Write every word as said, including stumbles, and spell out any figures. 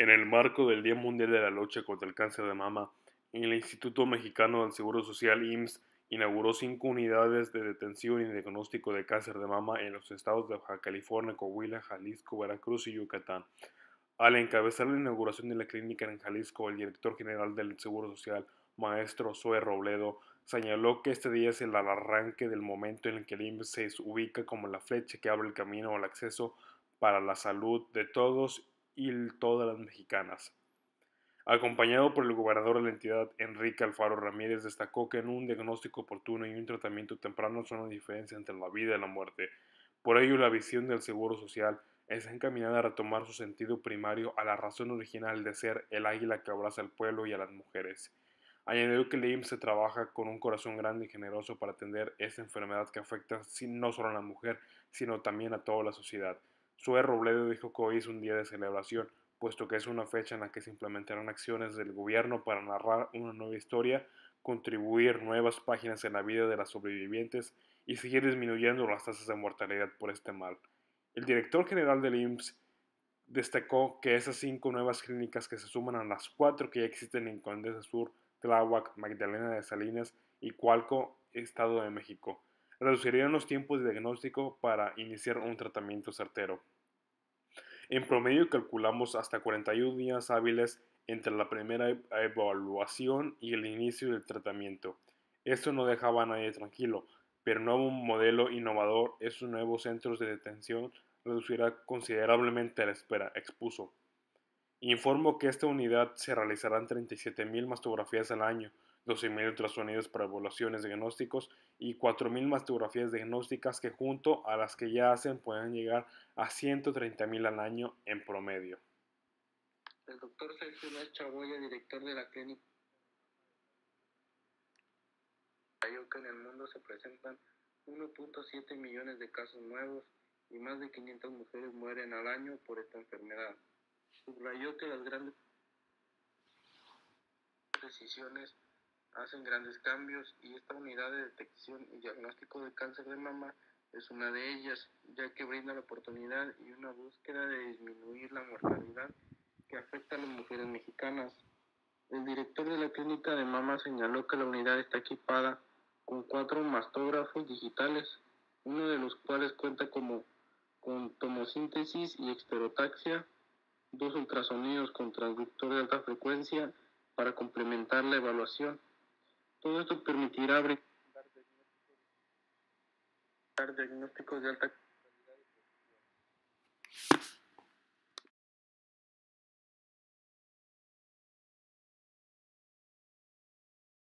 En el marco del Día Mundial de la Lucha contra el Cáncer de Mama, el Instituto Mexicano del Seguro Social I M S S inauguró cinco unidades de detención y diagnóstico de cáncer de mama en los estados de Baja California, Coahuila, Jalisco, Veracruz y Yucatán. Al encabezar la inauguración de la clínica en Jalisco, el director general del Seguro Social, maestro Zoe Robledo, señaló que este día es el arranque del momento en el que el I M S S se ubica como la flecha que abre el camino al acceso para la salud de todos y todas las mexicanas. Acompañado por el gobernador de la entidad, Enrique Alfaro Ramírez, destacó que en un diagnóstico oportuno y un tratamiento temprano son la diferencia entre la vida y la muerte. Por ello, la visión del Seguro Social está encaminada a retomar su sentido primario a la razón original de ser el águila que abraza al pueblo y a las mujeres. Añadió que el I M S S trabaja con un corazón grande y generoso para atender esta enfermedad que afecta no solo a la mujer, sino también a toda la sociedad. Sue Robledo dijo que hoy es un día de celebración, puesto que es una fecha en la que se implementarán acciones del gobierno para narrar una nueva historia, contribuir nuevas páginas en la vida de las sobrevivientes y seguir disminuyendo las tasas de mortalidad por este mal. El director general del I M S S destacó que esas cinco nuevas clínicas que se suman a las cuatro que ya existen en Condesa Sur, Tláhuac, Magdalena de Salinas y Coalco, Estado de México, reducirían los tiempos de diagnóstico para iniciar un tratamiento certero. En promedio calculamos hasta cuarenta y un días hábiles entre la primera evaluación y el inicio del tratamiento. Esto no dejaba a nadie tranquilo, pero un nuevo modelo innovador, estos nuevos centros de detención reducirá considerablemente la espera, expuso. Informo que esta unidad se realizarán treinta y siete mil mastografías al año, doce mil ultrasonidos para evaluaciones diagnósticos y cuatro mil mastografías diagnósticas que junto a las que ya hacen pueden llegar a ciento treinta mil al año en promedio. El doctor Sergio Las Chaboya, director de la clínica, detalló que en el mundo se presentan uno punto siete millones de casos nuevos y más de quinientas mujeres mueren al año por esta enfermedad. Subrayó que las grandes decisiones hacen grandes cambios y esta unidad de detección y diagnóstico de cáncer de mama es una de ellas, ya que brinda la oportunidad y una búsqueda de disminuir la mortalidad que afecta a las mujeres mexicanas. El director de la clínica de mama señaló que la unidad está equipada con cuatro mastógrafos digitales, uno de los cuales cuenta como con tomosíntesis y estereotaxia, dos ultrasonidos con transductor de alta frecuencia para complementar la evaluación. Todo esto permitirá brindar diagnósticos de alta